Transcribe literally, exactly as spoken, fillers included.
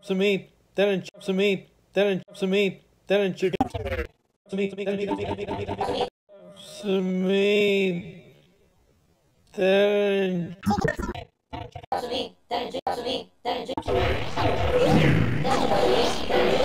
some meat, then chop some meat, then chop some meat, then chop some meat, then some meat, then some meat, then